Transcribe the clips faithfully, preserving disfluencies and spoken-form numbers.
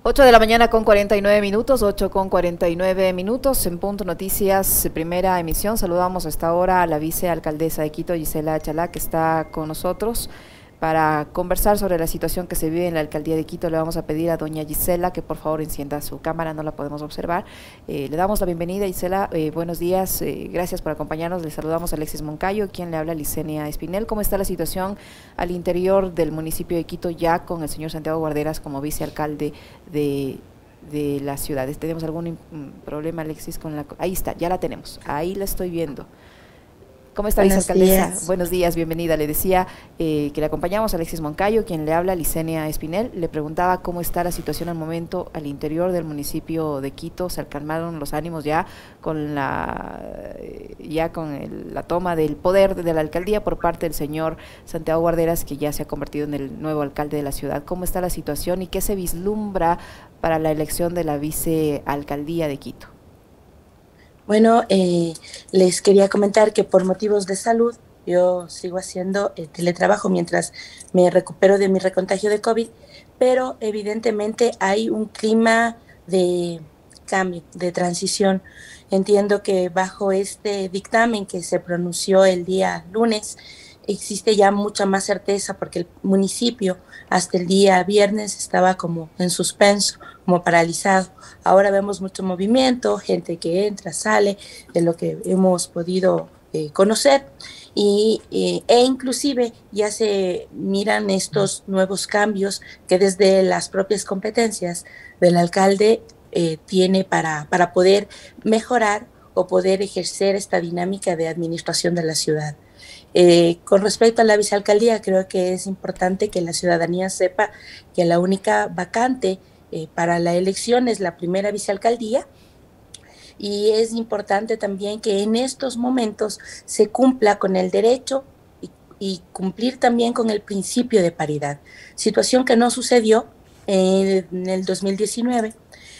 Ocho de la mañana con cuarenta y nueve minutos, ocho con cuarenta y nueve minutos, en Punto Noticias, primera emisión. Saludamos hasta ahora a la vicealcaldesa de Quito, Gisela Chalá, que está con nosotros para conversar sobre la situación que se vive en la alcaldía de Quito. Le vamos a pedir a doña Gisela que por favor encienda su cámara, no la podemos observar. Eh, le damos la bienvenida, Gisela, eh, buenos días, eh, gracias por acompañarnos. Le saludamos a Alexis Moncayo, quien le habla, Licenia Espinel. ¿Cómo está la situación al interior del municipio de Quito ya con el señor Santiago Guarderas como vicealcalde de, de la ciudad? ¿Tenemos algún problema, Alexis, con la...? Ahí está, ya la tenemos, ahí la estoy viendo. ¿Cómo está, Buenos vicealcaldesa? días. Buenos días, bienvenida. Le decía eh, que le acompañamos a Alexis Moncayo, quien le habla, Licenia Espinel. Le preguntaba cómo está la situación al momento al interior del municipio de Quito. Se calmaron los ánimos ya con la ya con el, la toma del poder de la alcaldía por parte del señor Santiago Guarderas, que ya se ha convertido en el nuevo alcalde de la ciudad. ¿Cómo está la situación y qué se vislumbra para la elección de la vicealcaldía de Quito? Bueno, eh, les quería comentar que por motivos de salud yo sigo haciendo eh, teletrabajo mientras me recupero de mi recontagio de COVID, pero evidentemente hay un clima de cambio, de transición. Entiendo que bajo este dictamen que se pronunció el día lunes, existe ya mucha más certeza porque el municipio hasta el día viernes estaba como en suspenso, como paralizado. Ahora vemos mucho movimiento, gente que entra, sale, de lo que hemos podido eh, conocer y, eh, e inclusive ya se miran estos nuevos cambios que desde las propias competencias del alcalde eh, tiene para, para poder mejorar o poder ejercer esta dinámica de administración de la ciudad. Eh, con respecto a la vicealcaldía, creo que es importante que la ciudadanía sepa que la única vacante eh, para la elección es la primera vicealcaldía, y es importante también que en estos momentos se cumpla con el derecho y, y cumplir también con el principio de paridad, situación que no sucedió eh, en el dos mil diecinueve,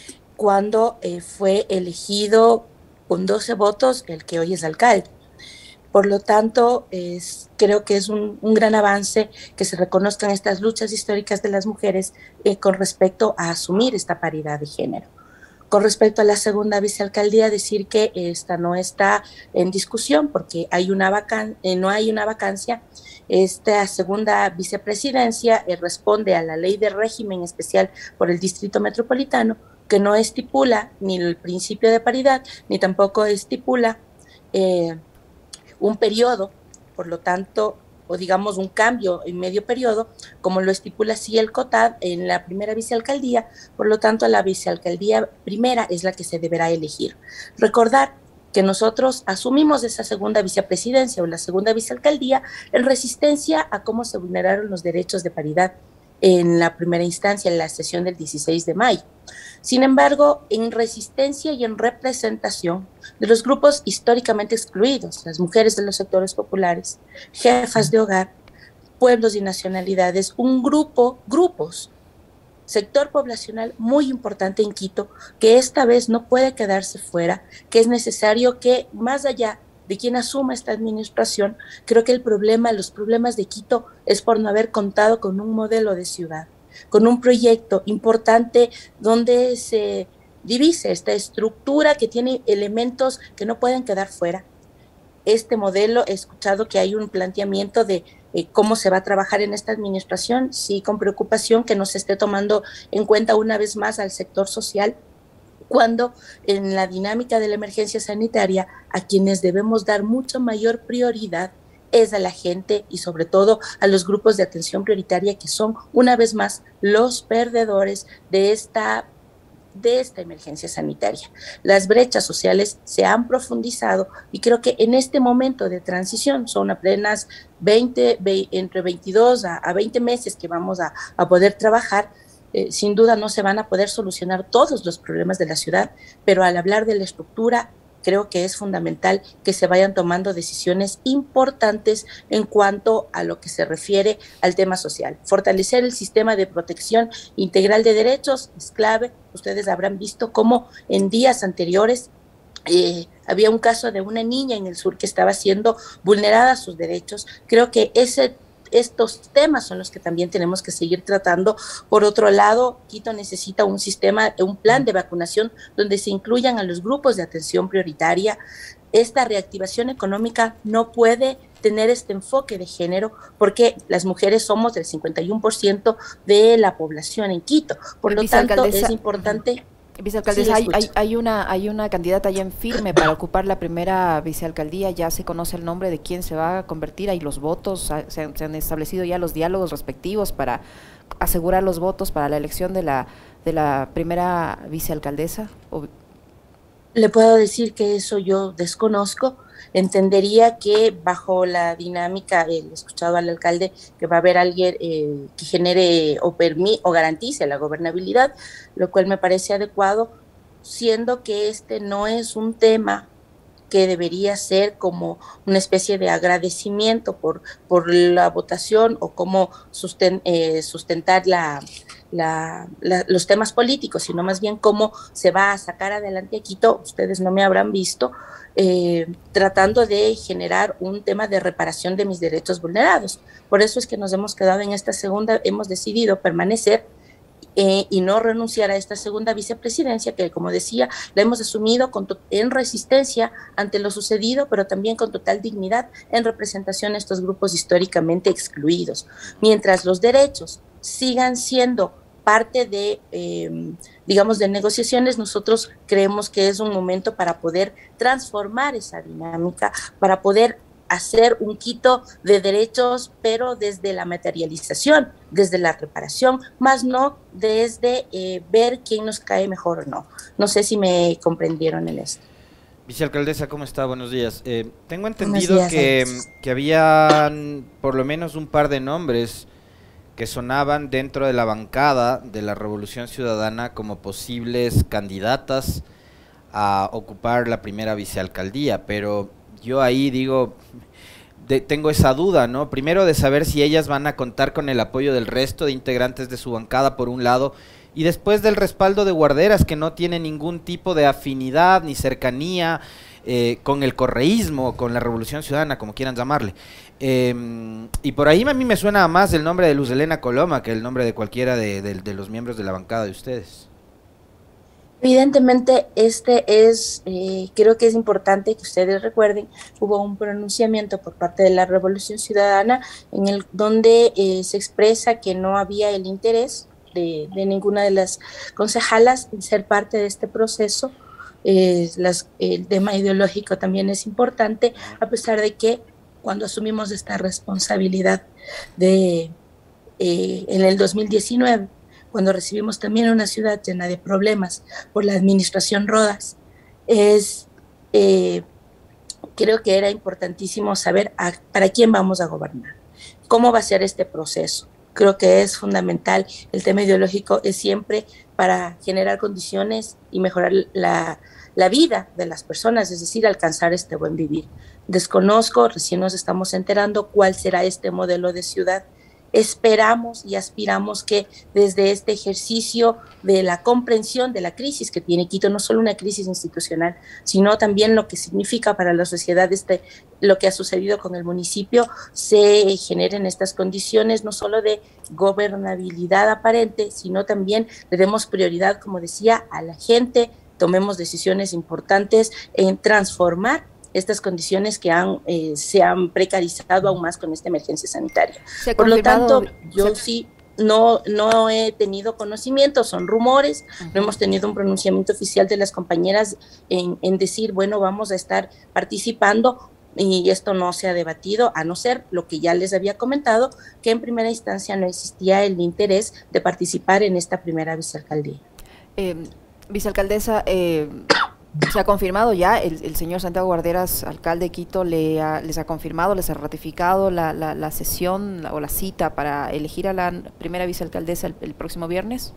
cuando eh, fue elegido con doce votos el que hoy es alcalde. Por lo tanto, es, creo que es un, un gran avance que se reconozcan estas luchas históricas de las mujeres eh, con respecto a asumir esta paridad de género. Con respecto a la segunda vicealcaldía, decir que esta no está en discusión porque hay una vacan eh, no hay una vacancia. Esta segunda vicepresidencia eh, responde a la ley de régimen especial por el Distrito Metropolitano, que no estipula ni el principio de paridad, ni tampoco estipula eh, un periodo, por lo tanto, o digamos un cambio en medio periodo, como lo estipula así el COTAD en la primera vicealcaldía. Por lo tanto, la vicealcaldía primera es la que se deberá elegir. Recordar que nosotros asumimos esa segunda vicepresidencia o la segunda vicealcaldía en resistencia a cómo se vulneraron los derechos de paridad en la primera instancia, en la sesión del dieciséis de mayo. Sin embargo, en resistencia y en representación de los grupos históricamente excluidos, las mujeres de los sectores populares, jefas de hogar, pueblos y nacionalidades, un grupo, grupos, sector poblacional muy importante en Quito, que esta vez no puede quedarse fuera, que es necesario que más allá de quien asuma esta administración, creo que el problema, los problemas de Quito es por no haber contado con un modelo de ciudad, con un proyecto importante donde se divise esta estructura que tiene elementos que no pueden quedar fuera. Este modelo, he escuchado que hay un planteamiento de eh, cómo se va a trabajar en esta administración, sí, con preocupación que no se esté tomando en cuenta una vez más al sector social, cuando en la dinámica de la emergencia sanitaria a quienes debemos dar mucha mayor prioridad es a la gente y sobre todo a los grupos de atención prioritaria, que son una vez más los perdedores de esta de esta emergencia sanitaria. Las brechas sociales se han profundizado y creo que en este momento de transición, son apenas veinte, entre veintidós a, a veinte meses que vamos a, a poder trabajar. Eh, sin duda no se van a poder solucionar todos los problemas de la ciudad, pero al hablar de la estructura, creo que es fundamental que se vayan tomando decisiones importantes en cuanto a lo que se refiere al tema social. Fortalecer el sistema de protección integral de derechos es clave. Ustedes habrán visto cómo en días anteriores eh, había un caso de una niña en el sur que estaba siendo vulnerada sus derechos. Creo que ese estos temas son los que también tenemos que seguir tratando. Por otro lado, Quito necesita un sistema, un plan de vacunación donde se incluyan a los grupos de atención prioritaria. Esta reactivación económica no puede tener este enfoque de género porque las mujeres somos del cincuenta y uno por ciento de la población en Quito. Por lo tanto, es importante... Vicealcaldesa, sí, hay, hay, hay, una, hay una candidata ya en firme para ocupar la primera vicealcaldía, ya se conoce el nombre de quién se va a convertir, hay los votos, se han, se han establecido ya los diálogos respectivos para asegurar los votos para la elección de la, de la primera vicealcaldesa. ¿O? Le puedo decir que eso yo desconozco. Entendería que bajo la dinámica, he escuchado al alcalde que va a haber alguien eh, que genere o, permi o garantice la gobernabilidad, lo cual me parece adecuado, siendo que este no es un tema que debería ser como una especie de agradecimiento por, por la votación o cómo susten, eh, sustentar la, la, la, los temas políticos, sino más bien cómo se va a sacar adelante a Quito. Ustedes no me habrán visto eh, tratando de generar un tema de reparación de mis derechos vulnerados. Por eso es que nos hemos quedado en esta segunda, hemos decidido permanecer Eh, y no renunciar a esta segunda vicepresidencia que, como decía, la hemos asumido con en resistencia ante lo sucedido, pero también con total dignidad en representación a estos grupos históricamente excluidos. Mientras los derechos sigan siendo parte de, eh, digamos, de negociaciones, nosotros creemos que es un momento para poder transformar esa dinámica, para poder hacer un Quito de derechos, pero desde la materialización, desde la reparación, más no desde eh, ver quién nos cae mejor o no. No sé si me comprendieron en esto. Vicealcaldesa, ¿cómo está? Buenos días. Eh, tengo entendido días, que, que había por lo menos un par de nombres que sonaban dentro de la bancada de la Revolución Ciudadana como posibles candidatas a ocupar la primera vicealcaldía, pero yo ahí digo, de, tengo esa duda, ¿no? Primero de saber si ellas van a contar con el apoyo del resto de integrantes de su bancada, por un lado, y después del respaldo de Guarderas, que no tiene ningún tipo de afinidad ni cercanía eh, con el correísmo, con la Revolución Ciudadana, como quieran llamarle. Eh, y por ahí a mí me suena más el nombre de Luz Helena Coloma que el nombre de cualquiera de, de, de los miembros de la bancada de ustedes. Evidentemente, este es, eh, creo que es importante que ustedes recuerden, hubo un pronunciamiento por parte de la Revolución Ciudadana en el donde eh, se expresa que no había el interés de, de ninguna de las concejalas en ser parte de este proceso. Eh, las, el tema ideológico también es importante, a pesar de que cuando asumimos esta responsabilidad de eh, en el dos mil diecinueve, cuando recibimos también una ciudad llena de problemas por la administración Rodas, es, eh, creo que era importantísimo saber a, para quién vamos a gobernar, cómo va a ser este proceso. Creo que es fundamental, el tema ideológico es siempre para generar condiciones y mejorar la, la vida de las personas, es decir, alcanzar este buen vivir. Desconozco, recién nos estamos enterando cuál será este modelo de ciudad. Esperamos y aspiramos que desde este ejercicio de la comprensión de la crisis que tiene Quito, no solo una crisis institucional, sino también lo que significa para la sociedad este, lo que ha sucedido con el municipio, se generen estas condiciones no solo de gobernabilidad aparente, sino también le demos prioridad, como decía, a la gente, tomemos decisiones importantes en transformar estas condiciones que han eh, se han precarizado aún más con esta emergencia sanitaria. Por lo tanto, yo sí no, no he tenido conocimiento, son rumores, uh-huh. No hemos tenido un pronunciamiento oficial de las compañeras en, en decir, bueno, vamos a estar participando, y esto no se ha debatido, a no ser lo que ya les había comentado, que en primera instancia no existía el interés de participar en esta primera vicealcaldía. Eh, vicealcaldesa, eh... ¿se ha confirmado ya? El, el señor Santiago Guarderas, alcalde de Quito, le ha, les ha confirmado, les ha ratificado la, la, la sesión la, o la cita para elegir a la primera vicealcaldesa el, el próximo viernes?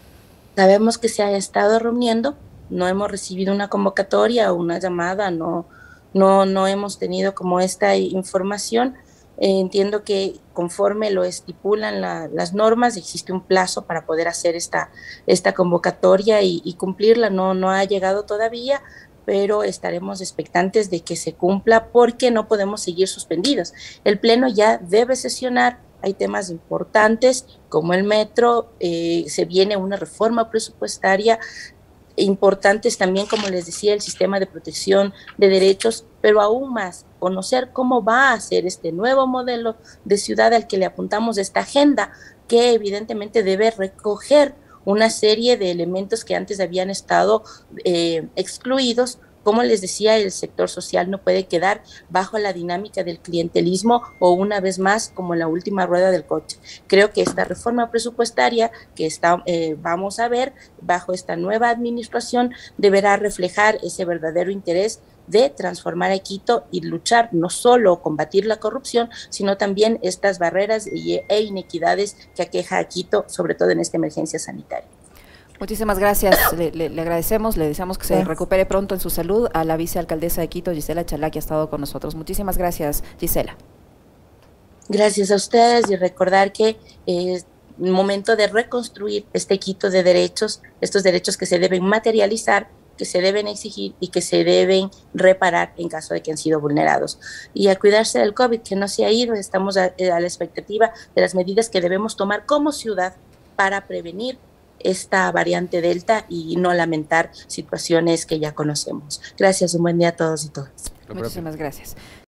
Sabemos que se ha estado reuniendo, no hemos recibido una convocatoria o una llamada, no, no, no hemos tenido como esta información. Eh, entiendo que conforme lo estipulan la, las normas, existe un plazo para poder hacer esta, esta convocatoria y, y cumplirla. No, no ha llegado todavía, pero estaremos expectantes de que se cumpla porque no podemos seguir suspendidos. El Pleno ya debe sesionar, hay temas importantes como el metro, eh, se viene una reforma presupuestaria, importantes también, como les decía, el sistema de protección de derechos, pero aún más, conocer cómo va a ser este nuevo modelo de ciudad al que le apuntamos, esta agenda, que evidentemente debe recoger una serie de elementos que antes habían estado eh, excluidos. Como les decía, el sector social no puede quedar bajo la dinámica del clientelismo o una vez más como la última rueda del coche. Creo que esta reforma presupuestaria que está, eh, vamos a ver bajo esta nueva administración deberá reflejar ese verdadero interés de transformar a Quito y luchar no solo combatir la corrupción, sino también estas barreras e inequidades que aqueja a Quito, sobre todo en esta emergencia sanitaria. Muchísimas gracias, le, le, le agradecemos, le deseamos que se recupere pronto en su salud a la vicealcaldesa de Quito, Gisela Chalá, que ha estado con nosotros. Muchísimas gracias, Gisela. Gracias a ustedes y recordar que es eh, momento de reconstruir este Quito de derechos, estos derechos que se deben materializar, que se deben exigir y que se deben reparar en caso de que han sido vulnerados. Y a cuidarse del COVID, que no se ha ido, estamos a, a la expectativa de las medidas que debemos tomar como ciudad para prevenir esta variante Delta y no lamentar situaciones que ya conocemos. Gracias, un buen día a todos y todas. Muchísimas gracias.